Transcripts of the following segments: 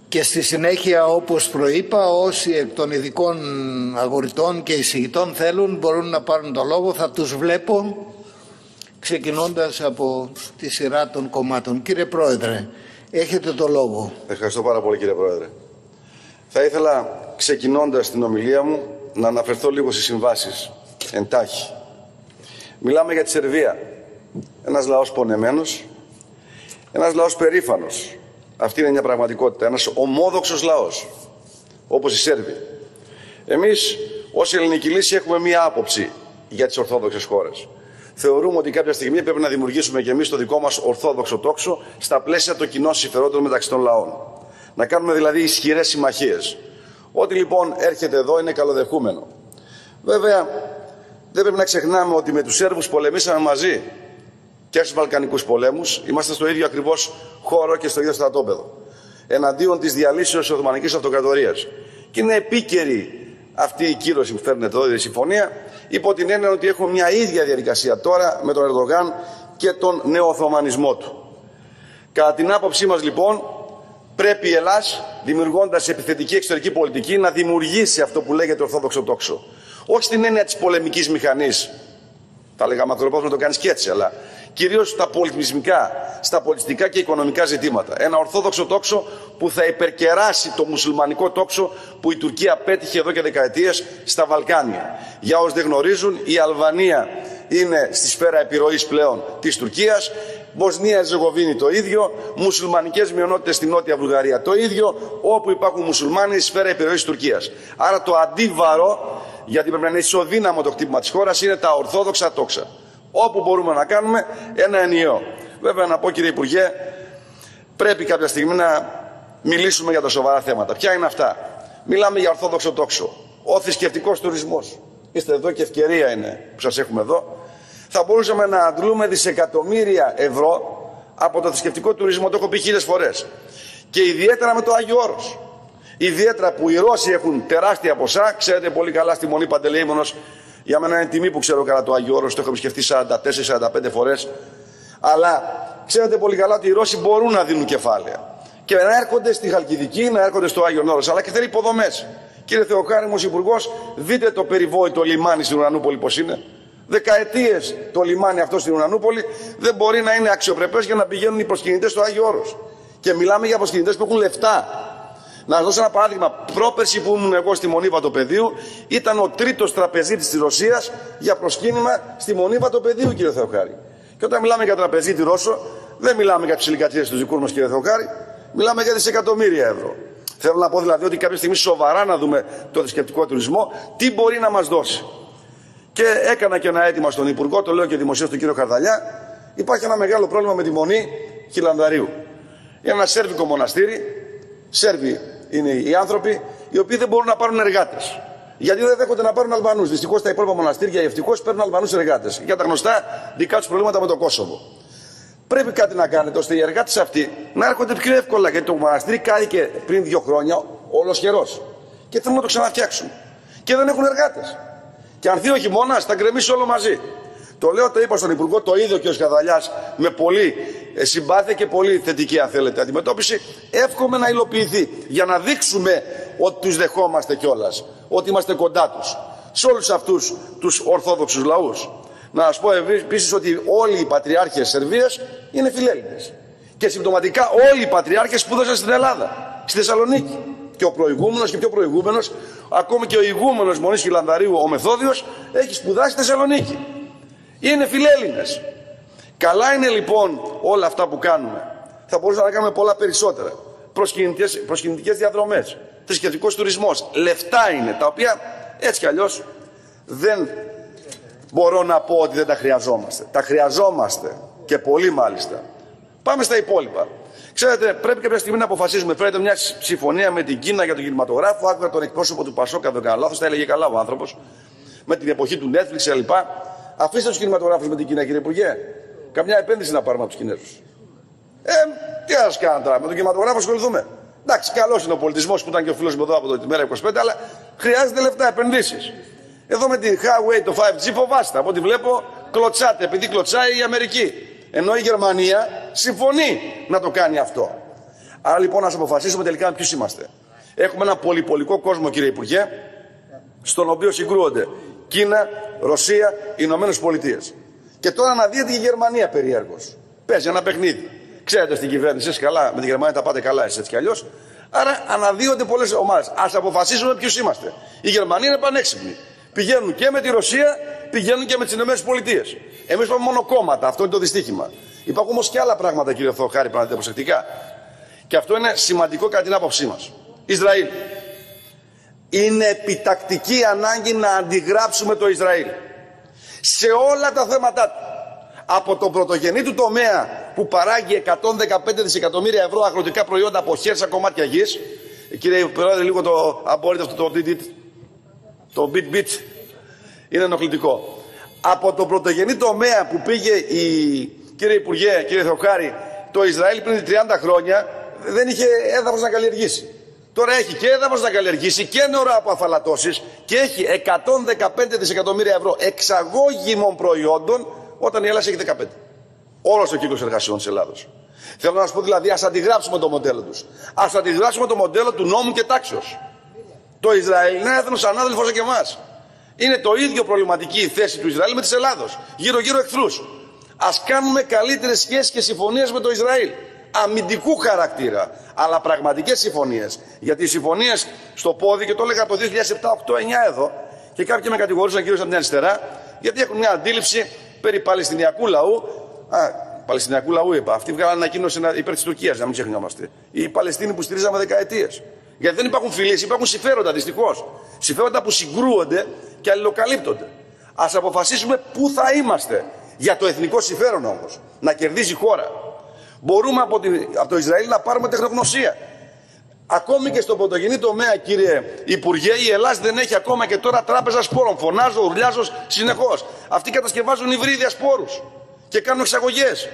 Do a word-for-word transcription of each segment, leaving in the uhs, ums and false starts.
Και στη συνέχεια, όπως προείπα, όσοι εκ των ειδικών αγορητών και εισηγητών θέλουν μπορούν να πάρουν το λόγο. Θα τους βλέπω ξεκινώντας από τη σειρά των κομμάτων. Κύριε Πρόεδρε, έχετε το λόγο. Ευχαριστώ πάρα πολύ, κύριε Πρόεδρε. Θα ήθελα, ξεκινώντας την ομιλία μου, να αναφερθώ λίγο στις συμβάσεις, εντάχει. Μιλάμε για τη Σερβία. Ένας λαός πονεμένος, ένας λαός περήφανος. Αυτή είναι μια πραγματικότητα, ένας ομόδοξος λαός, όπως οι Σέρβοι. Εμείς, ως ελληνική λύση, έχουμε μια άποψη για τις ορθόδοξες χώρες. Θεωρούμε ότι κάποια στιγμή πρέπει να δημιουργήσουμε και εμείς το δικό μας ορθόδοξο τόξο στα πλαίσια των κοινών συμφερόντων μεταξύ των λαών. Να κάνουμε δηλαδή ισχυρές συμμαχίες. Ό,τι λοιπόν έρχεται εδώ είναι καλοδεχούμενο. Βέβαια, δεν πρέπει να ξεχνάμε ότι με τους Σέρβους πολεμήσαμε μαζί και στους Βαλκανικούς πολέμους. Είμαστε στο ίδιο ακριβώς χώρο και στο ίδιο στρατόπεδο. Εναντίον της διαλύσεως της Οθωμανικής Αυτοκρατορίας. Και είναι επίκαιρη αυτή η κύρωση που φέρνεται εδώ, η συμφωνία, υπό την έννοια ότι έχουμε μια ίδια διαδικασία τώρα με τον Ερντογάν και τον νεοοθωμανισμό του. Κατά την άποψή μας λοιπόν, πρέπει η Ελλάς, δημιουργώντας επιθετική εξωτερική πολιτική, να δημιουργήσει αυτό που λέγεται ορθόδοξο τόξο. Όχι στην έννοια της πολεμικής μηχανής, θα λέγαμε ανθρωπός να το κάνεις και έτσι, αλλά κυρίως στα πολιτισμικά, στα πολιτιστικά και οικονομικά ζητήματα. Ένα ορθόδοξο τόξο που θα υπερκεράσει το μουσουλμανικό τόξο που η Τουρκία πέτυχε εδώ και δεκαετίες στα Βαλκάνια. Για όσοι δεν γνωρίζουν, η Αλβανία είναι στη σφαίρα επιρροής πλέον της Τουρκίας, Βοσνία Ερζεγοβίνη το ίδιο, μουσουλμανικές μειονότητες στη Νότια Βουλγαρία το ίδιο, όπου υπάρχουν μουσουλμάνοι στη σφαίρα επιρροής της Τουρκίας. Άρα το αντίβαρο, γιατί πρέπει να είναι ισοδύναμο το χτύπημα της χώρας, είναι τα ορθόδοξα τόξα. Όπου μπορούμε να κάνουμε ένα ενιαίο. Βέβαια να πω, κύριε Υπουργέ, πρέπει κάποια στιγμή να μιλήσουμε για τα σοβαρά θέματα. Ποια είναι αυτά? Μιλάμε για ορθόδοξο τόξο. Ο θρησκευτικός τουρισμός. Είστε εδώ και ευκαιρία είναι που σας έχουμε εδώ. Θα μπορούσαμε να αντλούμε δισεκατομμύρια ευρώ από το θρησκευτικό τουρισμό. Το έχω πει χίλιες φορές. Και ιδιαίτερα με το Άγιο Όρος. Ιδιαίτερα που οι Ρώσοι έχουν τεράστια ποσά. Ξέρετε πολύ καλά στη Μονή Παντελεήμονος. Για μένα είναι τιμή που ξέρω καλά το Άγιο Όρος. Το έχω επισκεφτεί σαράντα τέσσερις σαράντα πέντε φορές. Αλλά ξέρετε πολύ καλά ότι οι Ρώσοι μπορούν να δίνουν κεφάλαια. Και να έρχονται στη Χαλκιδική, να έρχονται στο Άγιο Όρος. Αλλά και θέλει υποδομές. Κύριε Θεοχάρημος Υπουργός, δείτε το περιβόητο λιμάνι στην Ουρανούπολη πώς είναι. Δεκαετίες το λιμάνι αυτό στην Ουρανούπολη δεν μπορεί να είναι αξιοπρεπές για να πηγαίνουν οι προσκυνητές στο Άγιο Όρος. Και μιλάμε για προσκυνητές που έχουν λεφτά. Να σας δώσω ένα παράδειγμα. Πρόπερση που ήμουν εγώ στη Μονή Βατοπεδίου, ήταν ο τρίτος τραπεζίτης της Ρωσίας για προσκύνημα στη Μονή Βατοπεδίου, κύριε Θεοχάρη. Και όταν μιλάμε για τραπεζίτη Ρώσο, δεν μιλάμε για τις συλλικατήρες του δικού μας, κύριε Θεοχάρη, μιλάμε για δισεκατομμύρια ευρώ. Θέλω να πω δηλαδή ότι κάποια στιγμή σοβαρά να δούμε το θρησκευτικό τουρισμό, τι μπορεί να μας δώσει. Και έκανα και ένα αίτημα στον Υπουργό, το λέω και δημοσίως τον κύριο Καρδαλιά. Υπάρχει ένα μεγάλο πρόβλημα με τη Μονή Χιλανδαρίου. Είναι ένα σέρβικο μοναστήρι, Σέρβοι είναι οι άνθρωποι, οι οποίοι δεν μπορούν να πάρουν εργάτες. Γιατί δεν δέχονται να πάρουν Αλβανούς. Δυστυχώς τα υπόλοιπα μοναστήρια ευτυχώς παίρνουν Αλβανούς εργάτες. Για τα γνωστά δικά τους προβλήματα με το Κόσοβο. Πρέπει κάτι να κάνετε ώστε οι εργάτες αυτοί να έρχονται πιο εύκολα. Γιατί το μοναστήρι κάηκε πριν δύο χρόνια ολοσχερός. Και θέλουν να το ξαναφτιάξουν. Και δεν έχουν εργάτες. Και αν έρθει ο χειμώνας, θα γκρεμίσει όλο μαζί. Το λέω, το είπα στον Υπουργό, το είδε και ο Σκαδαλιάς με πολύ συμπάθεια και πολύ θετική, αν θέλετε, αντιμετώπιση. Εύχομαι να υλοποιηθεί για να δείξουμε ότι τους δεχόμαστε κιόλας, ότι είμαστε κοντά τους. Σε όλους αυτούς τους ορθόδοξους λαούς. Να σας πω επίσης ότι όλοι οι πατριάρχες της Σερβίας είναι φιλέλληνες. Και συμπτωματικά όλοι οι πατριάρχες σπούδασαν στην Ελλάδα, στη Θεσσαλονίκη. Και ο προηγούμενος και πιο προηγούμενος, ακόμη και ο ηγούμενος Μονής Χιλανδαρίου, ο Μεθόδιος, έχει σπουδάσει στη Θεσσαλονίκη. Είναι φιλέλληνες. Καλά είναι λοιπόν όλα αυτά που κάνουμε. Θα μπορούσαμε να κάνουμε πολλά περισσότερα. Προσκυνητικές διαδρομές, θρησκευτικός τουρισμός. Λεφτά είναι, τα οποία έτσι κι αλλιώς δεν μπορώ να πω ότι δεν τα χρειαζόμαστε. Τα χρειαζόμαστε και πολύ μάλιστα. Πάμε στα υπόλοιπα. Ξέρετε, πρέπει κάποια στιγμή να αποφασίσουμε. Φέρετε μια συμφωνία με την Κίνα για τον κινηματογράφο. Άκουγα τον εκπρόσωπο του Πασόκα, δεν κάνω λάθος, τα έλεγε καλά ο άνθρωπος. Με την εποχή του Netflix κλπ. Αφήστε τους κινηματογράφους με την Κίνα, κύριε Υπουργέ. Καμιά επένδυση να πάρουμε από τους Κινέζους. Ε, τι να σας κάνω τώρα, με τον κινηματογράφο ασχοληθούμε. Εντάξει, καλός είναι ο πολιτισμός που ήταν και ο φίλος μου εδώ από το μέρα είκοσι πέντε, αλλά χρειάζεται λεφτά, επενδύσεις. Εδώ με την Huawei το φάιβ τζι φοβάστε. Από ό,τι βλέπω, κλωτσάτε, επειδή κλωτσάει η Αμερική. Ενώ η Γερμανία συμφωνεί να το κάνει αυτό. Άρα λοιπόν, ας αποφασίσουμε τελικά ποιους είμαστε. Έχουμε ένα πολυπολικό κόσμο, κύριε Υπουργέ, στον οποίο συγκρούονται Κίνα, Ρωσία, Ηνωμένες Πολιτείες. Και τώρα αναδύεται η Γερμανία περίεργως. Παίζει ένα παιχνίδι. Ξέρετε, στην κυβέρνηση, εσείς καλά, με τη Γερμανία τα πάτε καλά, εσείς έτσι κι αλλιώς. Άρα αναδύονται πολλές ομάδες. Ας αποφασίσουμε ποιους είμαστε. Η Γερμανία είναι πανέξυπνη. Πηγαίνουν και με τη Ρωσία, πηγαίνουν και με τις Ηνωμένες Πολιτείες. Εμείς πάμε μόνο κόμματα, αυτό είναι το δυστύχημα. Υπάρχουν όμως και άλλα πράγματα, κύριε Θεοχάρη, να δείτε προσεκτικά. Και αυτό είναι σημαντικό κατά την άποψή μας. Ισραήλ. Είναι επιτακτική ανάγκη να αντιγράψουμε το Ισραήλ. Σε όλα τα θέματα του. Από τον πρωτογενή του τομέα που παράγει εκατόν δεκαπέντε δισεκατομμύρια ευρώ αγροτικά προϊόντα από χέρια κομμάτια γης. Κύριε Πρόεδρε, λίγο το απόρριτο αυτό το bit το bit bit είναι ενοχλητικό. Από τον πρωτογενή τομέα που πήγε η, κύριε Υπουργέ, κύριε Θεοχάρη, το Ισραήλ πριν τριάντα χρόνια δεν είχε έδαφος να καλλιεργήσει. Τώρα έχει και έδαφος να καλλιεργήσει και νερό από αφαλατώσεις και έχει εκατόν δεκαπέντε δισεκατομμύρια ευρώ εξαγώγημων προϊόντων, όταν η Ελλάδα έχει δεκαπέντε. Όλος ο κύκλος εργασιών της Ελλάδος. Θέλω να σας πω δηλαδή, ας αντιγράψουμε το μοντέλο τους. Ας αντιγράψουμε το μοντέλο του νόμου και τάξεως. Το Ισραήλ είναι έθνος ανάδελφος και εμάς. Είναι το ίδιο προβληματική η θέση του Ισραήλ με της Ελλάδος. Γύρω-γύρω εχθρούς. Ας κάνουμε καλύτερες σχέσεις και συμφωνίες με το Ισραήλ. Αμυντικού χαρακτήρα, αλλά πραγματικές συμφωνίες. Γιατί οι συμφωνίες στο πόδι, και το έλεγα από το δύο χιλιάδες επτά, οκτώ, εννιά εδώ, και κάποιοι με κατηγορούσαν κυρίως από την αριστερά, γιατί έχουν μια αντίληψη περί Παλαιστινιακού λαού. Α, Παλαιστινιακού λαού είπα. Αυτοί βγάλανε ανακοίνωση υπέρ της Τουρκίας, να μην ξεχνιόμαστε. Οι Παλαιστίνοι που στηρίζαμε δεκαετίες. Γιατί δεν υπάρχουν φιλίες, υπάρχουν συμφέροντα δυστυχώς. Συμφέροντα που συγκρούονται και αλληλοκαλύπτονται. Ας αποφασίσουμε πού θα είμαστε. Για το εθνικό συμφέρον όμως. Να κερδίζει η χώρα. Μπορούμε από, την, από το Ισραήλ να πάρουμε τεχνογνωσία. Ακόμη και στον πρωτογενή τομέα, κύριε Υπουργέ, η Ελλάδα δεν έχει ακόμα και τώρα τράπεζα σπόρων. Φωνάζω, ουρλιάζω συνεχώς. Αυτοί κατασκευάζουν υβρίδια σπόρους και κάνουν εξαγωγές.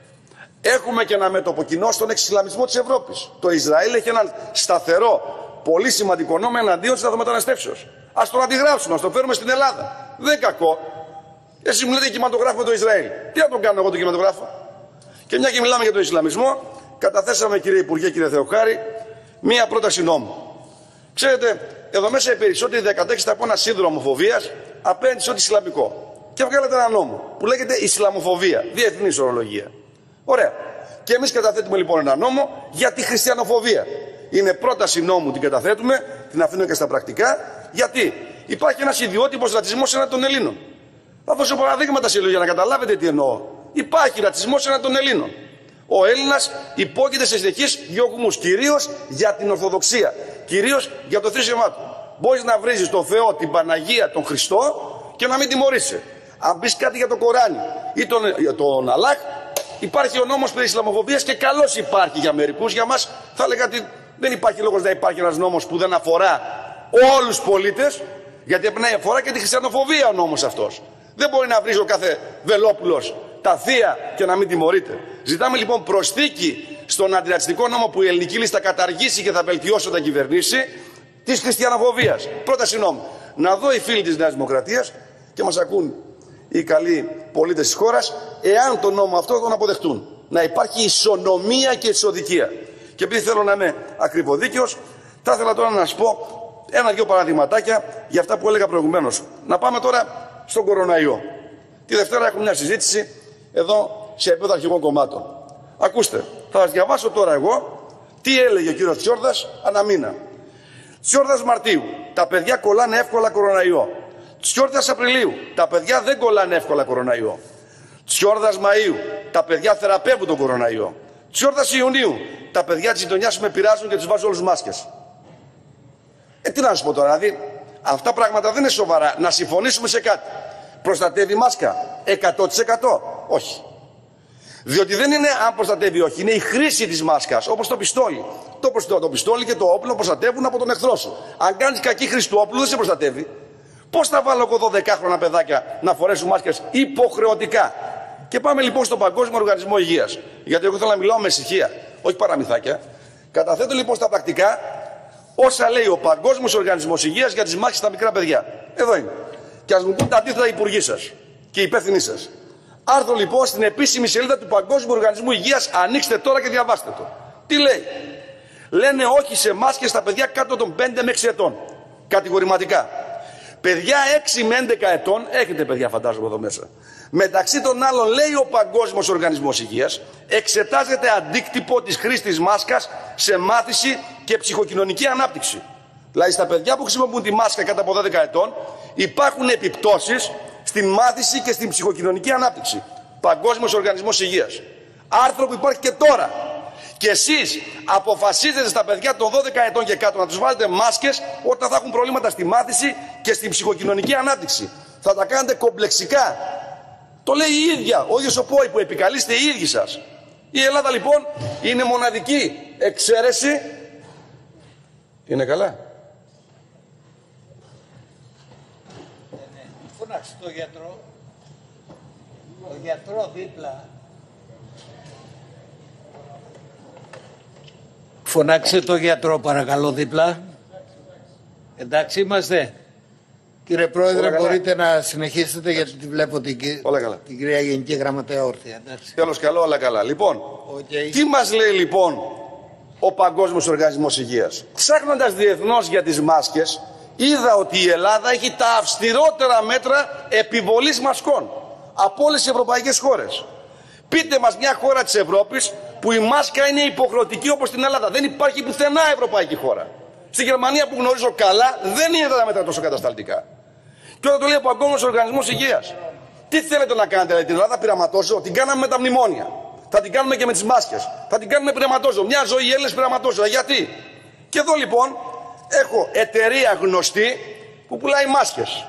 Έχουμε και ένα μέτωπο κοινό στον εξισλαμισμό της Ευρώπης. Το Ισραήλ έχει έναν σταθερό, πολύ σημαντικό νόμο εναντίον της λαθρομεταναστεύσεως. Ας τον αντιγράψουμε, ας τον φέρουμε στην Ελλάδα. Δεν κακό. Εσείς μου λέτε κινηματογράφο με το Ισραήλ. Τι να τον κάνω εγώ τον κινηματογράφο. Και μια και μιλάμε για τον Ισλαμισμό, καταθέσαμε, κύριε Υπουργέ, κύριε Θεοχάρη, μία πρόταση νόμου. Ξέρετε, εδώ μέσα οι περισσότεροι διακατέχεστε από ένα σύνδρομο φοβίας απέναντι σε ό,τι Ισλαμικό. Και βγάλετε ένα νόμο που λέγεται Ισλαμοφοβία, διεθνής ορολογία. Ωραία. Και εμείς καταθέτουμε λοιπόν ένα νόμο για τη χριστιανοφοβία. Είναι πρόταση νόμου, την καταθέτουμε, την αφήνουμε και στα πρακτικά, γιατί υπάρχει ένας ιδιότυπος ρατσισμός έναντι των Ελλήνων. Θα δώσω παραδείγματα σε για να καταλάβετε τι εννοώ. Υπάρχει ρατσισμός έναντι των Ελλήνων. Ο Έλληνας υπόκειται σε συνεχείς διώγμους, κυρίως για την Ορθοδοξία, κυρίως για το θρήσιμά του. Μπορείς να βρίζεις τον Θεό, την Παναγία, τον Χριστό και να μην τιμωρείσαι. Αν πεις κάτι για το Κοράνι ή τον, για τον Αλλάχ, υπάρχει ο νόμος περί Ισλαμοφοβίας και καλώς υπάρχει για μερικούς. Για μας θα έλεγα ότι δεν υπάρχει λόγος να υπάρχει ένας νόμος που δεν αφορά όλους τους πολίτες, γιατί πρέπει να αφορά και τη χριστιανοφοβία ο νόμος αυτός. Δεν μπορεί να βρίζει ο κάθε Βελόπουλος τα θεία και να μην τιμωρείται. Ζητάμε λοιπόν προσθήκη στον αντιρατσιστικό νόμο που η ελληνική λίστα καταργήσει και θα βελτιώσει όταν κυβερνήσει, της χριστιανοφοβίας. Πρόταση νόμου. Να δω οι φίλοι της Νέας Δημοκρατίας και μας ακούν οι καλοί πολίτες της χώρας, εάν τον νόμο αυτό τον αποδεχτούν. Να υπάρχει ισονομία και ισοδικία. Και επειδή θέλω να είμαι ακριβοδίκαιος, θα ήθελα τώρα να σας πω ένα-δυο παραδειγματάκια για αυτά που έλεγα προηγουμένως. Να πάμε τώρα στον κοροναϊό. Τη Δευτέρα έχουμε μια συζήτηση εδώ σε επίπεδο αρχηγών κομμάτων. Ακούστε, θα σας διαβάσω τώρα εγώ τι έλεγε ο κύριος Τσιόρδας ανά μήνα. Τσιόρδας Μαρτίου, τα παιδιά κολλάνε εύκολα κοροναϊό. Τσιόρδας Απριλίου, τα παιδιά δεν κολλάνε εύκολα κοροναϊό. Τσιόρδας Μαΐου, τα παιδιά θεραπεύουν τον κοροναϊό. Τσιόρδας Ιουνίου, τα παιδιά της γειτονιάς με πειράζουν και τους βάζουν όλους μάσκες. Ε, τι να σας πω τώρα, δηλαδή, αυτά πράγματα δεν είναι σοβαρά. Να συμφωνήσουμε σε κάτι. Προστατεύει μάσκα εκατό τοις εκατό? Όχι. Διότι δεν είναι αν προστατεύει όχι, είναι η χρήση της μάσκας, όπως το πιστόλι. Το, το, το πιστόλι και το όπλο προστατεύουν από τον εχθρό σου. Αν κάνεις κακή χρήση του όπλου δεν σε προστατεύει. Πώς θα βάλω εγώ δωδεκάχρονα παιδάκια να φορέσουν μάσκες υποχρεωτικά? Και πάμε λοιπόν στον Παγκόσμιο Οργανισμό Υγείας. Γιατί εγώ θέλω να μιλάω με ησυχία, όχι παραμυθάκια. Καταθέτω λοιπόν στα πρακτικά όσα λέει ο Παγκόσμιος Οργανισμός Υγείας για τις μάσκες στα μικρά παιδιά. Εδώ είναι. Και ας μου πούν τα αντίθετα οι υπουργοί σας και οι υπεύθυνοι σας. Άρθρο λοιπόν στην επίσημη σελίδα του Παγκόσμιου Οργανισμού Υγείας, ανοίξτε τώρα και διαβάστε το. Τι λέει? Λένε όχι σε μάσκες στα παιδιά κάτω των πέντε με έξι ετών. Κατηγορηματικά. Παιδιά έξι με έντεκα ετών, έχετε παιδιά φαντάζομαι εδώ μέσα. Μεταξύ των άλλων λέει ο Παγκόσμιος Οργανισμός Υγείας, εξετάζεται αντίκτυπο της χρήσης της μάσκας σε μάθηση και ψυχοκοινωνική ανάπτυξη. Δηλαδή στα παιδιά που χρησιμοποιούν τη μάσκα κάτω από δώδεκα ετών υπάρχουν επιπτώσεις στην μάθηση και στην ψυχοκοινωνική ανάπτυξη. Παγκόσμιος Οργανισμός Υγείας. Άρθρο που υπάρχει και τώρα. Και εσείς αποφασίζετε στα παιδιά των δώδεκα ετών και κάτω να τους βάλετε μάσκες όταν θα έχουν προβλήματα στη μάθηση και στην ψυχοκοινωνική ανάπτυξη. Θα τα κάνετε κομπλεξικά. Το λέει η ίδια, ο ίδιος ο ΠΟΗ που επικαλείστε οι ίδιοι σας. Η Ελλάδα λοιπόν είναι μοναδική εξαίρεση. Είναι καλά. Φωνάξτε το γιατρό. Το γιατρό δίπλα. Φωνάξτε το γιατρό παρακαλώ δίπλα. Εντάξει είμαστε. Κύριε Πρόεδρε, μπορείτε να συνεχίσετε γιατί τη βλέπω την, την κυρία Γενική Γραμματέα όρθια. Τέλος καλό, όλα καλά. Λοιπόν, okay. Τι μας λέει λοιπόν ο Παγκόσμιος Οργανισμός Υγείας? Ψάχνοντας διεθνώς για τις μάσκες, είδα ότι η Ελλάδα έχει τα αυστηρότερα μέτρα επιβολής μασκών από όλες τις ευρωπαϊκές χώρες. Πείτε μας μια χώρα της Ευρώπης που η μάσκα είναι υποχρεωτική όπως στην Ελλάδα. Δεν υπάρχει πουθενά ευρωπαϊκή χώρα. Στη Γερμανία που γνωρίζω καλά δεν είναι τα μέτρα τόσο κατασταλτικά. Και όταν το λέει ο Παγκόσμιος Οργανισμός Υγείας, τι θέλετε να κάνετε, δηλαδή, την Ελλάδα πειραματόζω? Την κάναμε με τα μνημόνια. Θα την κάνουμε και με τις μάσκες. Θα την κάνουμε πειραματόζω. Μια ζωή Έλληνες πειραματόζω. Γιατί? Και εδώ λοιπόν έχω εταιρεία γνωστή που πουλάει μάσκες.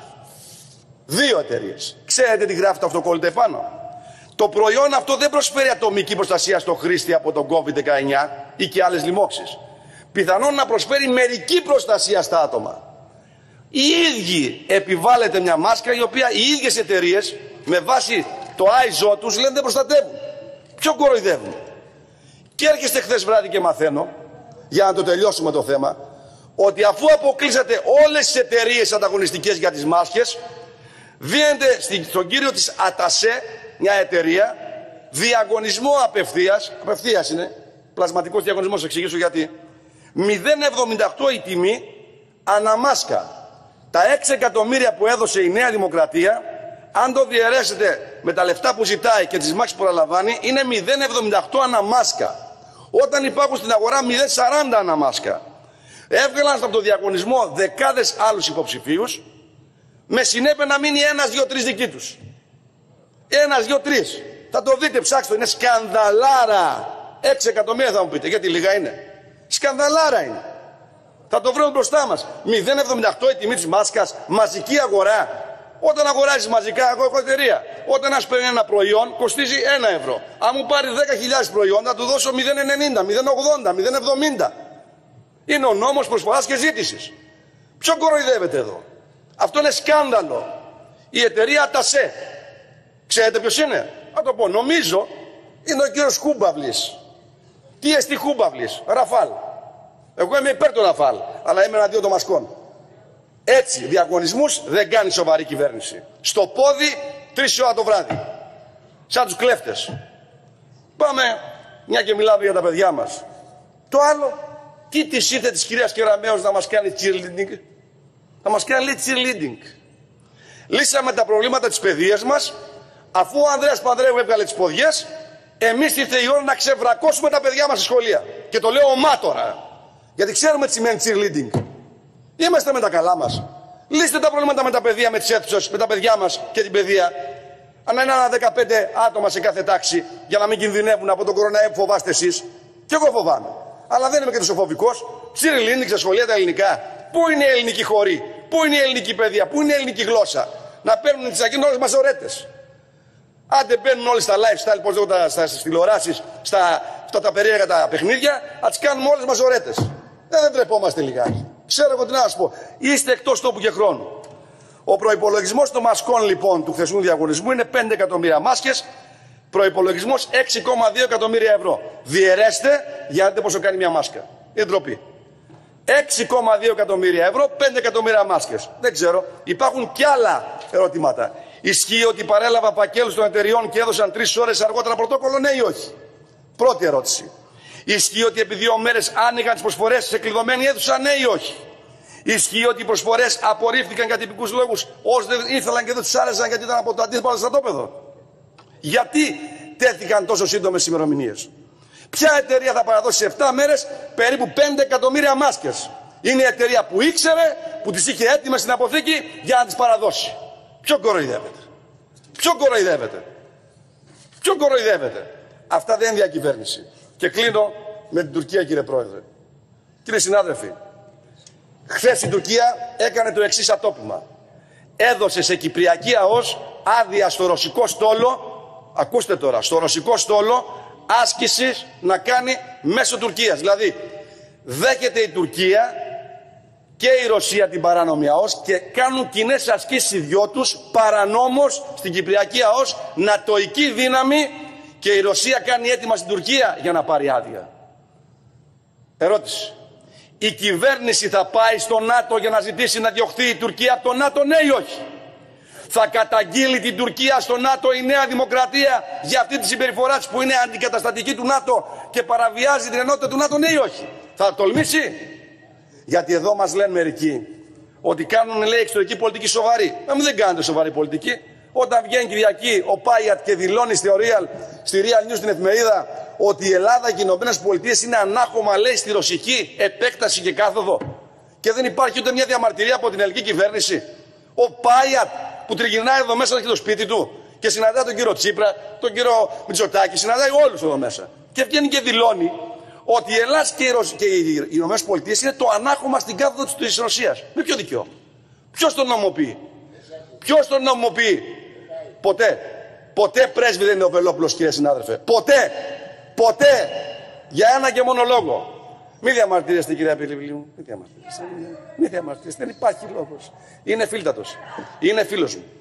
Δύο εταιρείες. Ξέρετε τι γράφει το αυτοκόλλητο επάνω? Το προϊόν αυτό δεν προσφέρει ατομική προστασία στο χρήστη από τον κόβιντ δεκαεννιά ή και άλλες λοιμώξεις. Πιθανόν να προσφέρει μερική προστασία στα άτομα. Οι ίδιοι επιβάλλεται μια μάσκα η οποία οι ίδιες εταιρείες με βάση το άιζο τους λένε δεν προστατεύουν. Ποιο κοροϊδεύουν? Και έρχεστε χθες βράδυ και μαθαίνω, για να το τελειώσουμε το θέμα, ότι αφού αποκλείσατε όλες τις εταιρείες ανταγωνιστικές για τις μάσκες, δίνετε στον κύριο της ΑΤΑΣΕ, μια εταιρεία, διαγωνισμό απευθείας, απευθείας είναι, πλασματικός διαγωνισμός, θα εξηγήσω γιατί, μηδέν κόμμα εβδομήντα οκτώ η τιμή αναμάσκα. Τα έξι εκατομμύρια που έδωσε η Νέα Δημοκρατία, αν το διαιρέσετε με τα λεφτά που ζητάει και τις μάχες που προλαμβάνει, είναι μηδέν κόμμα εβδομήντα οκτώ αναμάσκα. Όταν υπάρχουν στην αγορά μηδέν κόμμα σαράντα αναμάσκα. Έβγαλαν από το διαγωνισμό δεκάδες άλλους υποψηφίους, με συνέπεια να μείνει ένας, δύο, τρεις δικοί τους. Ένας, δύο, τρεις. Θα το δείτε, ψάξτε το, είναι σκανδαλάρα. έξι εκατομμύρια θα μου πείτε, γιατί λίγα είναι. Σκανδαλάρα είναι. Θα το βρούμε μπροστά μας. μηδέν κόμμα εβδομήντα οκτώ η τιμή της μάσκας, μαζική αγορά. Όταν αγοράζεις μαζικά, εγώ έχω εταιρεία. Όταν ένας παίρνει ένα προϊόν, κοστίζει ένα ευρώ. Αν μου πάρει δέκα χιλιάδες προϊόντα, θα του δώσω μηδέν κόμμα ενενήντα, μηδέν κόμμα ογδόντα, μηδέν κόμμα εβδομήντα. Είναι ο νόμος προσφοράς και ζήτησης. Ποιο κοροϊδεύετε εδώ? Αυτό είναι σκάνδαλο. Η εταιρεία ΤΑΣΕ. Ξέρετε ποιος είναι? Θα το πω. Νομίζω είναι ο κύριος Χούμπαυλης. Τι εστί Χούμπαυλης? Ραφάλ. Εγώ είμαι υπέρ του Ραφάλ, αλλά είμαι εναντίον των μασκών. Έτσι, διαγωνισμούς δεν κάνει σοβαρή κυβέρνηση. Στο πόδι, τρεις ώρα το βράδυ. Σαν τους κλέφτες. Πάμε, μια και μιλάμε για τα παιδιά μας. Το άλλο, τι της ήρθε της κυρίας Κεραμέως να μας κάνει cheerleading? Να μας κάνει λέει cheerleading. Λύσαμε τα προβλήματα της παιδείας μας, αφού ο Ανδρέας Πανδρέου έβγαλε τις ποδιές, εμείς ήρθε η ώρα να ξεβρακώσουμε τα παιδιά μας στη σχολεία. Και το λέω ομά τώρα. Γιατί ξέρουμε τι σημαίνει cheerleading. Είμαστε με τα καλά μας. Λύστε τα προβλήματα με τα παιδεία, με τις αίθουσες, με τα παιδιά μας και την παιδεία. Αν είναι ένα δεκαπέντε άτομα σε κάθε τάξη, για να μην κινδυνεύουν από τον κορονοϊό που φοβάστε εσείς. Κι εγώ φοβάμαι. Αλλά δεν είμαι και τόσο φοβικός. Cheerleading στα σχολεία τα ελληνικά. Πού είναι η ελληνική χωρή, πού είναι η ελληνική παιδεία, πού είναι η ελληνική γλώσσα? Να παίρνουν τις ακίνητες μας ωρέτες. Άντε μπαίνουν όλοι στα lifestyle, πώς λέγονται, στις τηλεοράσεις, στα αυτά τα περίεργα τα παιχνίδια, να τις κάνουμε όλες μας ωρέτες. Δεν, δεν τρεπόμαστε λιγάκι. Ξέρω εγώ τι να σας πω. Είστε εκτός τόπου και χρόνου. Ο προϋπολογισμός των μασκών λοιπόν του χθεσινού διαγωνισμού είναι πέντε εκατομμύρια μάσκες. Προϋπολογισμός έξι κόμμα δύο εκατομμύρια ευρώ. Διαιρέστε για να δείτε πόσο κάνει μια μάσκα. Είναι ντροπή. έξι κόμμα δύο εκατομμύρια ευρώ, πέντε εκατομμύρια μάσκες. Δεν ξέρω. Υπάρχουν κι άλλα ερωτήματα. Ισχύει ότι παρέλαβα φακέλους των εταιριών και έδωσαν τρεις ώρες αργότερα πρωτόκολλο, ναι ή όχι? Πρώτη ερώτηση. Ισχύει ότι επί δύο μέρες άνοιγαν τις προσφορές σε κλειδωμένη αίθουσα, ναι ή όχι? Ισχύει ότι οι προσφορές απορρίφθηκαν για τυπικούς λόγους, όσοι δεν ήθελαν και δεν τους άρεσαν γιατί ήταν από το αντίπαλο στρατόπεδο? Γιατί τέθηκαν τόσο σύντομες ημερομηνίες? Ποια εταιρεία θα παραδώσει σε επτά μέρες περίπου πέντε εκατομμύρια μάσκες? Είναι η εταιρεία που ήξερε, που τις είχε έτοιμες στην αποθήκη για να τις παραδώσει. Ποιο κοροϊδεύεται? Ποιο κοροϊδεύεται? Ποιο κοροϊδεύεται? Αυτά δεν είναι διακυβέρνηση. Και κλείνω με την Τουρκία, κύριε Πρόεδρε. Κύριε συνάδελφοι, χθες η Τουρκία έκανε το εξής ατόπιμα. Έδωσε σε Κυπριακή ΑΟΣ άδεια στο ρωσικό στόλο, ακούστε τώρα, στο ρωσικό στόλο άσκησης να κάνει μέσω Τουρκίας. Δηλαδή δέχεται η Τουρκία και η Ρωσία την παράνομη ΑΟΣ και κάνουν κοινές ασκήσεις οι δυο τους παρανόμως στην Κυπριακή ΑΟΣ, νατοϊκή δύναμη, και η Ρωσία κάνει έτοιμα στην Τουρκία για να πάρει άδεια. Ερώτηση. Η κυβέρνηση θα πάει στο ΝΑΤΟ για να ζητήσει να διωχθεί η Τουρκία από το ΝΑΤΟ, ναι ή όχι? Θα καταγγείλει την Τουρκία στο ΝΑΤΟ η Νέα Δημοκρατία για αυτή τη συμπεριφορά της που είναι αντικαταστατική του ΝΑΤΟ και παραβιάζει την ενότητα του ΝΑΤΟ, ναι ή όχι? Θα τολμήσει? Γιατί εδώ μας λένε μερικοί ότι κάνουν, λέει, εξωτερική πολιτική σοβαρή. Να μην δεν κάνετε σοβαρή πολιτική. Όταν βγαίνει Κυριακή ο Πάιατ και δηλώνει στη Real, στη Real News, στην εφημερίδα, ότι η Ελλάδα και οι Ηνωμένες Πολιτείες είναι ανάχωμα, λέει, στη ρωσική επέκταση και κάθοδο, και δεν υπάρχει ούτε μια διαμαρτυρία από την ελληνική κυβέρνηση. Ο Πάιατ που τριγυρνάει εδώ μέσα και το σπίτι του και συναντάει τον κύριο Τσίπρα, τον κύριο Μητσοτάκη, συναντάει όλους εδώ μέσα. Και βγαίνει και δηλώνει ότι η Ελλάδα και οι, Ρωσ... και οι Ηνωμένες Πολιτείες είναι το ανάχωμα στην κάθοδο της Ρωσίας. Με ποιο δικαίωμα? Ποιος τον νομοποιεί? Ποιος τον νομοποιεί? Ποτέ. Ποτέ πρέσβη δεν είναι ο Βελόπουλος, κύριε συνάδελφε. Ποτέ. Ποτέ. Για ένα και μόνο λόγο. Μη διαμαρτύρεστε, κυρία Πιλιππιλίου. Μη διαμαρτύρεστε. Μη διαμαρτύρεστε. Δεν υπάρχει λόγος. Είναι φίλτατος. Είναι φίλος μου.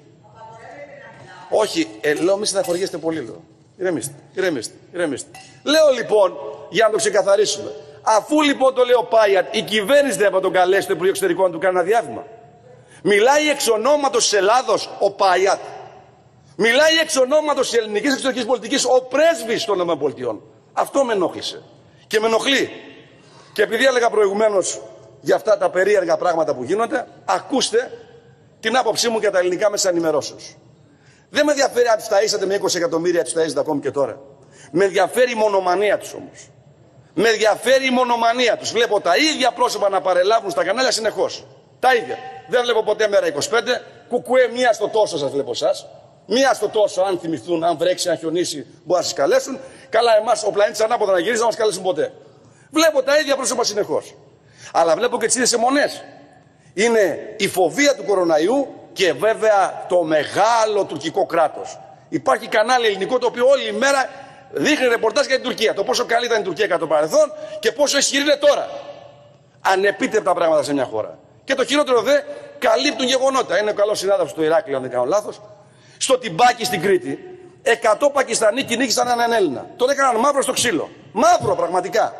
Όχι, ε, λέω, μη συναχωριέστε πολύ, λέω. Ηρεμήστε, ηρεμήστε, ηρεμήστε. Λέω λοιπόν, για να το ξεκαθαρίσουμε, αφού λοιπόν το λέω Πάιατ, η κυβέρνηση δεν θα τον καλέσει το Υπουργείο Εξωτερικών να του κάνει ένα διάβημα? Μιλάει εξ ονόματος της Ελλάδος ο Πάιατ? Μιλάει εξ ονόματος της ελληνικής εξωτερικής πολιτικής ο πρέσβης των ΗΠΑ? Αυτό με ενόχλησε και με ενοχλεί. Και επειδή έλεγα προηγουμένως για αυτά τα περίεργα πράγματα που γίνονται, ακούστε την άποψή μου για τα ελληνικά μέσα ενημερώσεως. Δεν με ενδιαφέρει αν τους ταΐσατε με είκοσι εκατομμύρια, τους ταΐσατε ακόμη και τώρα. Με ενδιαφέρει η μονομανία τους όμως. Με ενδιαφέρει η μονομανία τους. Βλέπω τα ίδια πρόσωπα να παρελάβουν στα κανάλια συνεχώς. Τα ίδια. Δεν βλέπω ποτέ Μέρα είκοσι πέντε. Κουκουέ, μία στο τόσο σας βλέπω εσάς. Μία στο τόσο, αν θυμηθούν, αν βρέξει, αν χιονίσει, μπορεί να σας καλέσουν. Καλά, εμάς ο πλανήτης ανάποδα να γυρίζει, να μας καλέσουν ποτέ. Βλέπω τα ίδια πρόσωπα συνεχώς. Αλλά βλέπω και τις ίδιες αιμονές. Είναι η φοβία του κοροναϊού και βέβαια το μεγάλο τουρκικό κράτος. Υπάρχει κανάλι ελληνικό το οποίο όλη η μέρα δείχνει ρεπορτάζ για την Τουρκία. Το πόσο καλή ήταν η Τουρκία κατά το παρελθόν και πόσο ισχυρή είναι τώρα. Ανεπίτευτα πράγματα σε μια χώρα. Και το χειρότερο δε, καλύπτουν γεγονότα. Είναι ο καλός συνάδελφος του Ηράκλειο, αν δεν κάνω λάθος. Στο Τιμπάκι στην Κρήτη, εκατό Πακιστανοί κυνήγησαν έναν Έλληνα. Τον έκαναν μαύρο στο ξύλο. Μαύρο πραγματικά.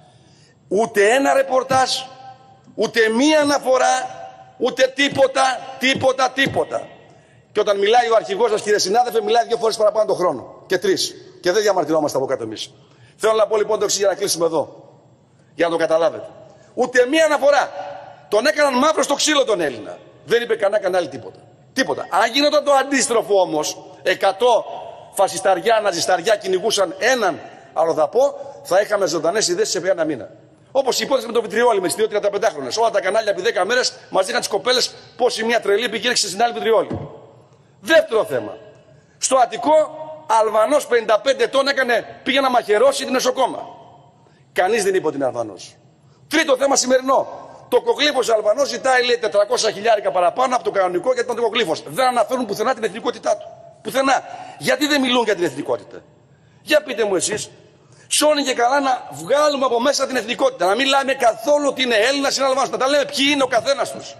Ούτε ένα ρεπορτάζ, ούτε μία αναφορά, ούτε τίποτα, τίποτα, τίποτα. Και όταν μιλάει ο αρχηγός σας, κύριε συνάδελφε, μιλάει δύο φορές παραπάνω τον χρόνο. Και τρεις. Και δεν διαμαρτυρόμαστε από κάτω εμείς. Θέλω να πω λοιπόν το εξής για να κλείσουμε εδώ. Για να το καταλάβετε. Ούτε μία αναφορά. Τον έκαναν μαύρο στο ξύλο τον Έλληνα. Δεν είπε κανένα κανάλι τίποτα. Τίποτα. Αν γινόταν το αντίστροφο όμως, εκατό φασισταριά, ναζισταριά κυνηγούσαν έναν αλλοδαπό, θα είχαμε ζωντανές ειδήσεις σε ένα μήνα. Όπως η υπόθεση με το βιτριόλι με τις δύο τριανταπεντάχρονες. Όλα τα κανάλια επί δέκα μέρες μας δείχναν τις κοπέλες πώς η μία τρελή πήγε στην άλλη βιτριόλι. Δεύτερο θέμα. Στο Αττικό, Αλβανός πενήντα πέντε ετών έκανε, πήγε να μαχαιρώσει την νοσοκόμα. Κανείς δεν είπε ότι είναι Αλβανός. Τρίτο θέμα σημερινό. Το κογλύφος Αλβανός ζητάει, λέει, τετρακόσια χιλιάρικα παραπάνω από το κανονικό γιατί ήταν το κογλύφος. Δεν αναφέρουν πουθενά την εθνικότητά του. Πουθενά. Γιατί δεν μιλούν για την εθνικότητα? Για πείτε μου εσείς. Σώνει και καλά να βγάλουμε από μέσα την εθνικότητα. Να μην λέμε καθόλου ότι είναι Έλληνας ή Αλβανός. Να τα λέμε ποιοι είναι ο καθένας τους.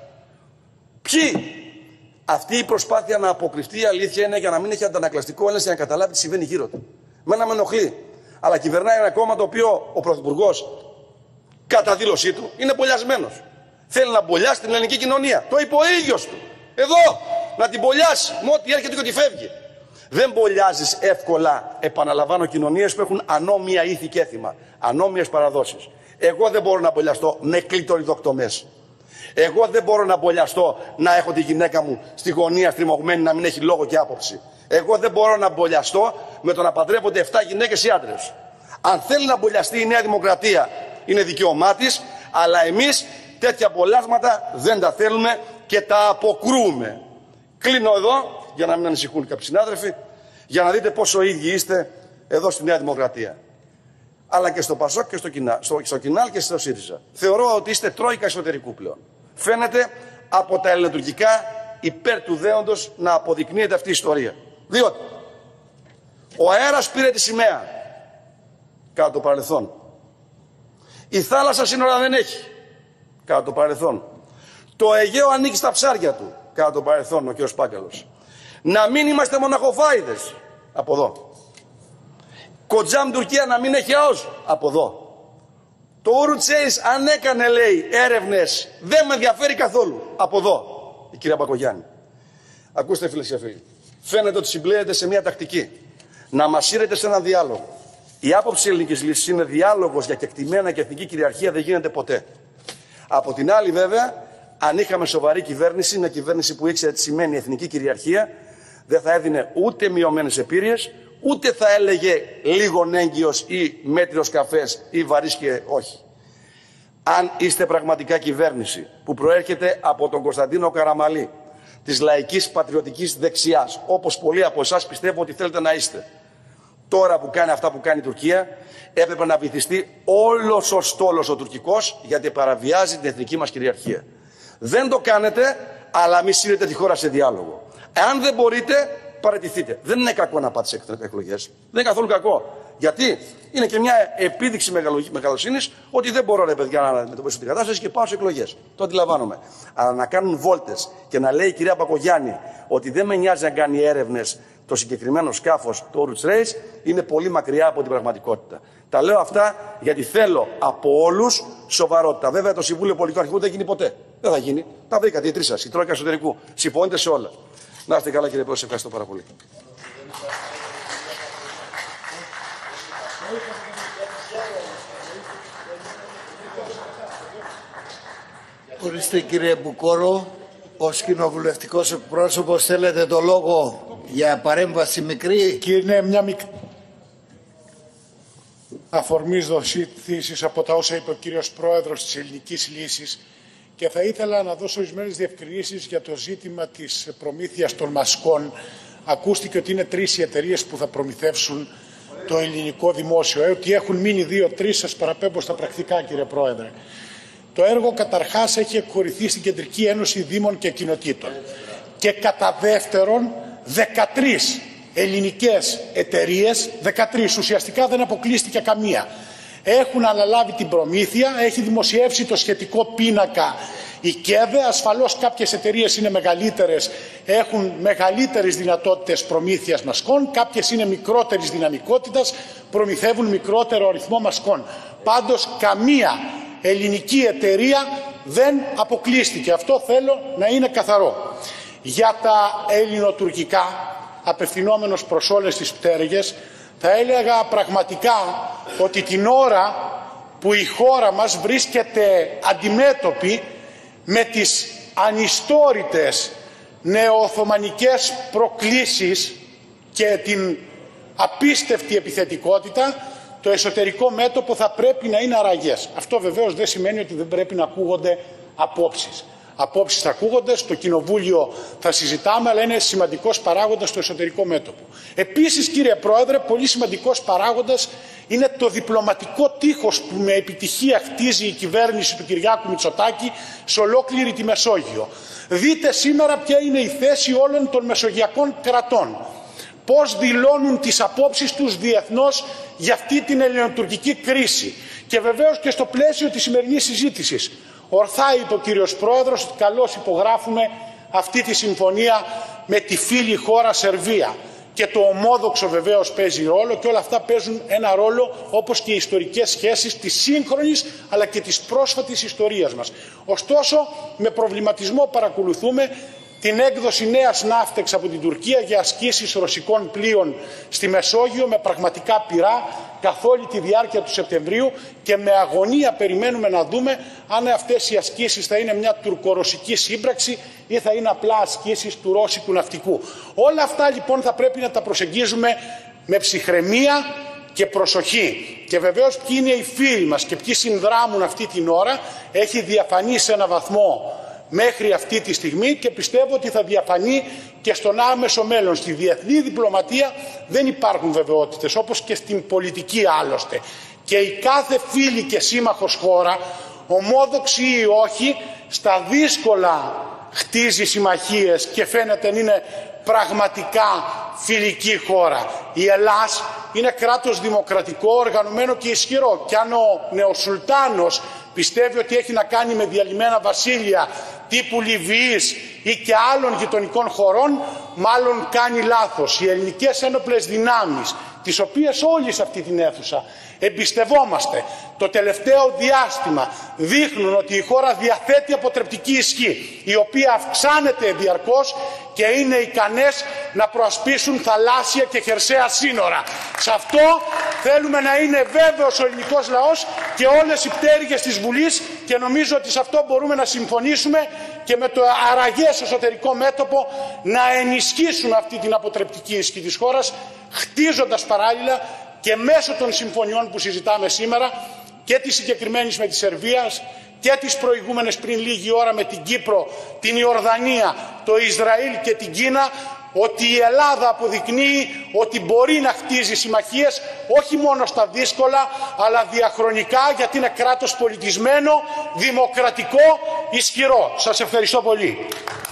Ποιοι. Αυτή η προσπάθεια να αποκρυφτεί η αλήθεια είναι για να μην έχει αντανακλαστικό έλεγχο για να καταλάβει τι συμβαίνει γύρω του. Μένα με ενοχλεί. Αλλά κυβερνάει ένα κόμμα το οποίο ο Πρωθυπουργός, κατά δήλωσή του, είναι μπολιασμένος. Θέλει να μπολιάσει την ελληνική κοινωνία. Το είπε ο ίδιος του. Εδώ, να την μπολιάσει με ό,τι έρχεται και ό,τι φεύγει. Δεν μπολιάζεις εύκολα, επαναλαμβάνω, κοινωνίες που έχουν ανώμια ήθη και έθιμα, ανώμιες παραδόσεις. Εγώ δεν μπορώ να μπολιαστώ με κλειτοριδοκτομές. Εγώ δεν μπορώ να μπολιαστώ να έχω τη γυναίκα μου στη γωνία στριμωγμένη να μην έχει λόγο και άποψη. Εγώ δεν μπορώ να μπολιαστώ με το να παντρεύονται εφτά γυναίκες ή άντρες. Αν θέλει να μπολιαστεί η Νέα Δημοκρατία, είναι δικαίωμά της, αλλά εμείς τέτοια μπολιάσματα δεν τα θέλουμε και τα αποκρούμε. Κλείνω εδώ, για να μην ανησυχούν κάποιοι συνάδελφοι, για να δείτε πόσο ίδιοι είστε εδώ στη Νέα Δημοκρατία. Αλλά και στο Πασόκ και στο, Κινά, στο, στο Κινάλ και στο ΣΥΡΙΖΑ. Θεωρώ ότι είστε τρόικα εσωτερικού πλέον. Φαίνεται από τα ελληνοτουρκικά υπέρ του δέοντος να αποδεικνύεται αυτή η ιστορία. Διότι ο αέρας πήρε τη σημαία κατά το παρελθόν. Η θάλασσα σύνορα δεν έχει κατά το παρελθόν. Το Αιγαίο ανήκει στα ψάρια του κατά το παρελθόν, ο κ. Πάγκαλος. Να μην είμαστε μοναχοφάιδες από εδώ. Κοτζάμ Τουρκία να μην έχει ΑΟΣ από εδώ. Το Ουρουτσέις αν έκανε, λέει, έρευνες, δεν με ενδιαφέρει καθόλου από εδώ, η κυρία Μπακογιάννη. Ακούστε, φίλες και φίλοι, φαίνεται ότι συμπλέεται σε μια τακτική να μας σύρετε σε έναν διάλογο. Η άποψη ελληνικής λύσης είναι διάλογος για κεκτημένα και εθνική κυριαρχία δεν γίνεται ποτέ. Από την άλλη, βέβαια, αν είχαμε σοβαρή κυβέρνηση, μια κυβέρνηση που ήξερε τι σημαίνει εθνική κυριαρχία, δεν θα έδινε ούτε μειωμένες επίρρειες, ούτε θα έλεγε λίγον έγκυος ή μέτριος καφές ή βαρύς και όχι. Αν είστε πραγματικά κυβέρνηση που προέρχεται από τον Κωνσταντίνο Καραμαλή, της λαϊκής πατριωτικής δεξιάς, όπως πολλοί από εσάς πιστεύω ότι θέλετε να είστε, τώρα που κάνει αυτά που κάνει η Τουρκία, έπρεπε να βυθιστεί όλος ο στόλος ο τουρκικός, γιατί παραβιάζει την εθνική μας κυριαρχία. Δεν το κάνετε, αλλά μη σύρετε τη χώρα σε διάλογο. Εάν δεν μπορείτε, παραιτηθείτε. Δεν είναι κακό να πάτε σε εκλογές. Δεν είναι καθόλου κακό. Γιατί είναι και μια επίδειξη μεγαλοσύνης ότι δεν μπορώ, ρε παιδιά, να αντιμετωπίσω την κατάσταση και πάω σε εκλογές. Το αντιλαμβάνομαι. Αλλά να κάνουν βόλτες και να λέει η κυρία Μπακογιάννη ότι δεν με νοιάζει να κάνει έρευνες το συγκεκριμένο σκάφος, το Oruç Reis, είναι πολύ μακριά από την πραγματικότητα. Τα λέω αυτά γιατί θέλω από όλους σοβαρότητα. Βέβαια το Συμβούλιο Πολιτικών Αρχηγών δεν γίνει ποτέ. Δεν θα γίνει. Τα βρήκατε οι τρεις σας, η Τρόικα εσωτερικού. Συμφωνείτε σε όλα. Να είστε καλά, κύριε Πρόεδρε, ευχαριστώ πάρα πολύ. Ορίστε, κύριε Μπουκόρο, ως κοινοβουλευτικός εκπρόσωπος θέλετε το λόγο για παρέμβαση μικρή. Κύριε, ναι, μια μικρή αφορμής δοσήθησης από τα όσα είπε ο κύριος Πρόεδρος της Ελληνικής Λύσης, και θα ήθελα να δώσω ορισμένες διευκρινήσεις για το ζήτημα της προμήθειας των μασκών. Ακούστηκε ότι είναι τρεις οι εταιρείες που θα προμηθεύσουν το ελληνικό δημόσιο. Ε, ότι έχουν μείνει δύο-τρεις, σας παραπέμπω στα πρακτικά, κύριε Πρόεδρε. Το έργο καταρχάς έχει εκχωρηθεί στην Κεντρική Ένωση Δήμων και Κοινοτήτων. Και κατά δεύτερον, δεκατρείς ελληνικές εταιρείες, δεκατρείς, ουσιαστικά δεν αποκλείστηκε καμία, έχουν αναλάβει την προμήθεια, έχει δημοσιεύσει το σχετικό πίνακα η ΚΕΔΕ. Ασφαλώς κάποιες εταιρείες είναι μεγαλύτερες, έχουν μεγαλύτερες δυνατότητες προμήθειας μασκών, κάποιες είναι μικρότερης δυναμικότητας, προμηθεύουν μικρότερο αριθμό μασκών. Πάντως καμία ελληνική εταιρεία δεν αποκλείστηκε. Αυτό θέλω να είναι καθαρό. Για τα ελληνοτουρκικά, απευθυνόμενος προς όλες τις πτέρυγες, θα έλεγα πραγματικά ότι την ώρα που η χώρα μας βρίσκεται αντιμέτωπη με τις ανιστόρητες νεοοθωμανικές προκλήσεις και την απίστευτη επιθετικότητα, το εσωτερικό μέτωπο θα πρέπει να είναι αραγές. Αυτό βεβαίως δεν σημαίνει ότι δεν πρέπει να ακούγονται απόψεις. Απόψεις θα ακούγονται, στο Κοινοβούλιο θα συζητάμε, αλλά είναι σημαντικός παράγοντας στο εσωτερικό μέτωπο. Επίσης, κύριε Πρόεδρε, πολύ σημαντικός παράγοντας είναι το διπλωματικό τείχος που με επιτυχία χτίζει η κυβέρνηση του Κυριάκου Μητσοτάκη σε ολόκληρη τη Μεσόγειο. Δείτε σήμερα ποια είναι η θέση όλων των μεσογειακών κρατών. Πώς δηλώνουν τις απόψεις τους διεθνώς για αυτή την ελληνοτουρκική κρίση. Και βεβαίως και στο πλαίσιο της σημερινής συζήτησης. Ορθά είπε ο κύριος Πρόεδρος ότι καλώς υπογράφουμε αυτή τη συμφωνία με τη φίλη χώρα Σερβία. Και το ομόδοξο βεβαίως παίζει ρόλο, και όλα αυτά παίζουν ένα ρόλο, όπως και οι ιστορικές σχέσεις της σύγχρονης αλλά και της πρόσφατης ιστορίας μας. Ωστόσο, με προβληματισμό παρακολουθούμε την έκδοση νέας ναύτεξ από την Τουρκία για ασκήσεις ρωσικών πλοίων στη Μεσόγειο με πραγματικά πυρά καθ' όλη τη διάρκεια του Σεπτεμβρίου, και με αγωνία περιμένουμε να δούμε αν αυτές οι ασκήσεις θα είναι μια τουρκορωσική σύμπραξη ή θα είναι απλά ασκήσεις του ρώσικου ναυτικού. Όλα αυτά λοιπόν θα πρέπει να τα προσεγγίζουμε με ψυχραιμία και προσοχή. Και βεβαίως ποιοι είναι οι φίλοι μας και ποιοι συνδράμουν αυτή την ώρα έχει διαφανεί σε ένα βαθμό μέχρι αυτή τη στιγμή, και πιστεύω ότι θα διαφανεί και στον άμεσο μέλλον. Στη διεθνή διπλωματία δεν υπάρχουν βεβαιότητες, όπως και στην πολιτική άλλωστε. Και η κάθε φίλη και σύμμαχος χώρα, ομόδοξη ή όχι, στα δύσκολα χτίζει συμμαχίες και φαίνεται να είναι πραγματικά φιλική χώρα. Η Ελλάς είναι κράτος δημοκρατικό, οργανωμένο και ισχυρό. Και αν ο νεοσουλτάνος πιστεύει ότι έχει να κάνει με διαλυμένα βασίλεια τύπου Λιβύης ή και άλλων γειτονικών χωρών, μάλλον κάνει λάθος. Οι ελληνικές ένοπλες δυνάμεις, τις οποίες όλοι σε αυτή την αίθουσα εμπιστευόμαστε, το τελευταίο διάστημα δείχνουν ότι η χώρα διαθέτει αποτρεπτική ισχύ, η οποία αυξάνεται διαρκώς και είναι ικανές να προασπίσουν θαλάσσια και χερσαία σύνορα. Σε αυτό θέλουμε να είναι βέβαιος ο ελληνικός λαός και όλες οι πτέρυγες της Βουλής, και νομίζω ότι σε αυτό μπορούμε να συμφωνήσουμε και με το αραγές εσωτερικό μέτωπο να ενισχύσουμε αυτή την αποτρεπτική ισχύ της χώρας, χτίζοντας παράλληλα και μέσω των συμφωνιών που συζητάμε σήμερα, και της συγκεκριμένης με τη Σερβία και τις προηγούμενες πριν λίγη ώρα με την Κύπρο, την Ιορδανία, το Ισραήλ και την Κίνα, ότι η Ελλάδα αποδεικνύει ότι μπορεί να χτίζει συμμαχίες όχι μόνο στα δύσκολα αλλά διαχρονικά, γιατί είναι κράτος πολιτισμένο, δημοκρατικό, ισχυρό. Σας ευχαριστώ πολύ.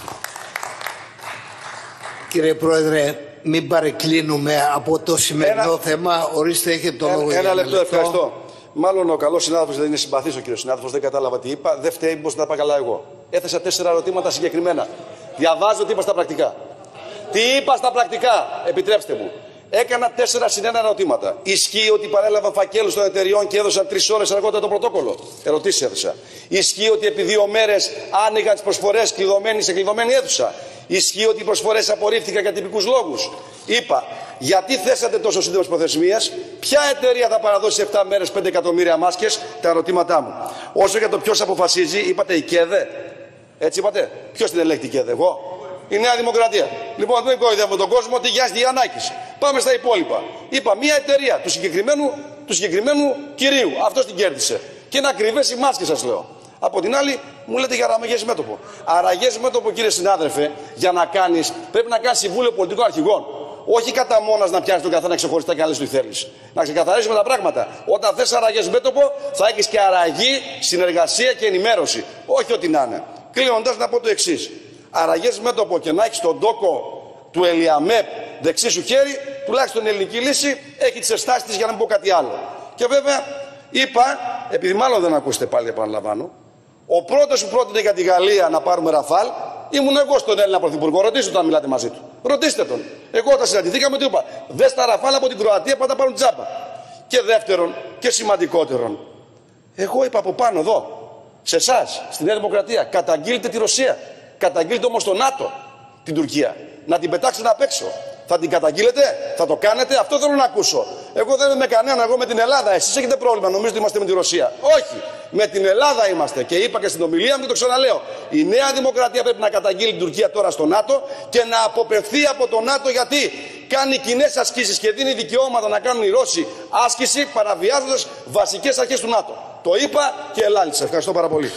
Κύριε Πρόεδρε, μην παρεκκλίνουμε από το σημερινό ένα... θέμα. Ορίστε, έχετε το λόγο. Ένα, ένα λεπτό, ευχαριστώ. Μάλλον ο καλός συνάδελφος δεν είναι συμπαθής, ο κύριος συνάδελφος, δεν κατάλαβα τι είπα. Δεν φταίει, μήπως να τα είπα καλά εγώ. Έθεσα τέσσερα ερωτήματα συγκεκριμένα. Διαβάζω τι είπα στα πρακτικά. Τι είπα στα πρακτικά, επιτρέψτε μου. Έκανα τέσσερα συν ένα ερωτήματα. Ισχύει ότι παρέλαβαν φακέλους των εταιριών και έδωσαν τρεις ώρες αργότερα το πρωτόκολλο? Ερωτήσεις έθεσα. Ισχύει ότι επί δύο μέρες άνοιγαν τις προσφορές κλειδωμένοι σε κλειδωμένη αίθουσα? Ισχύει ότι οι προσφορές απορρίφθηκαν για τυπικούς λόγους? Είπα, γιατί θέσατε τόσο σύντομες προθεσμίες? Ποια εταιρεία θα παραδώσει σε επτά μέρες πέντε εκατομμύρια μάσκες? Τα ερωτήματά μου. Όσο για το ποιος αποφασίζει, είπατε η ΚΕΔΕ. Έτσι είπατε. Ποιος την ελέγχει η ΚΕΔΕ? Εγώ? Η Νέα Δημοκρατία. Λοιπόν, δεν κοροϊδεύουμε τον κόσμο, ότι γιάζει Γιαννάκης. Πάμε στα υπόλοιπα. Είπα, μια εταιρεία του συγκεκριμένου, του συγκεκριμένου κυρίου. Αυτός την κέρδισε. Και είναι ακριβές οι μάσκες, σας λέω. Από την άλλη, μου λέτε για αραγές μέτωπο. Αραγές μέτωπο, κύριε συνάδελφε, για να κάνεις, πρέπει να κάνεις συμβούλιο πολιτικών αρχηγών. Όχι κατά μόνας να πιάνεις τον καθένα ξεχωριστά και να λες τι θέλεις. Να ξεκαθαρίσουμε τα πράγματα. Όταν θες αραγές μέτωπο, θα έχεις και αραγή, συνεργασία και ενημέρωση. Όχι ό,τι να είναι. Κλείνοντας, να πω το εξής. Αραγές μέτωπο και να έχεις τον τόκο του Ελιαμέπ δεξί σου χέρι, τουλάχιστον η ελληνική λύση έχει τις αισθάσεις της, για να μην πω κάτι άλλο. Και βέβαια, είπα, επειδή μάλλον δεν ακούσετε πάλι, επαναλαμβάνω, ο πρώτος που πρότεινε για τη Γαλλία να πάρουμε Ραφάλ ήμουν εγώ στον Έλληνα Πρωθυπουργό. Ρωτήστε τον αν μιλάτε μαζί του. Ρωτήστε τον. Εγώ όταν συναντηθήκαμε, του είπα: δες τα Ραφάλ από την Κροατία, πάντα πάρουν τζάμπα. Και δεύτερον και σημαντικότερον, εγώ είπα από πάνω εδώ, σε εσάς, στη Νέα Δημοκρατία, καταγγείλτε τη Ρωσία. Καταγγείλτε όμως το ΝΑΤΟ την Τουρκία. Να την πετάξετε απ' έξω. Θα την καταγγείλετε, θα το κάνετε, αυτό θέλω να ακούσω. Εγώ δεν είμαι με κανένα, εγώ με την Ελλάδα. Εσείς έχετε πρόβλημα, νομίζετε ότι είμαστε με τη Ρωσία. Όχι, με την Ελλάδα είμαστε. Και είπα και στην ομιλία μου και το ξαναλέω. Η Νέα Δημοκρατία πρέπει να καταγγείλει την Τουρκία τώρα στο ΝΑΤΟ και να αποπευθεί από το ΝΑΤΟ, γιατί κάνει κοινές ασκήσεις και δίνει δικαιώματα να κάνουν οι Ρώσοι άσκηση, παραβιάζοντας βασικές αρχές του ΝΑΤΟ. Το είπα και ελάλησα. Ευχαριστώ πάρα πολύ.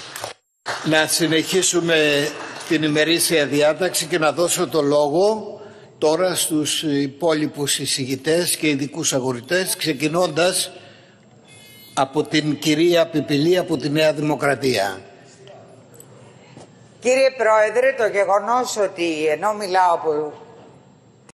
Να συνεχίσουμε την ημερήσια διάταξη και να δώσω το λόγο τώρα στους υπόλοιπους εισηγητές και ειδικούς αγορητές, ξεκινώντας από την κυρία Πιπηλή από τη Νέα Δημοκρατία. Κύριε Πρόεδρε, το γεγονός ότι ενώ μιλάω από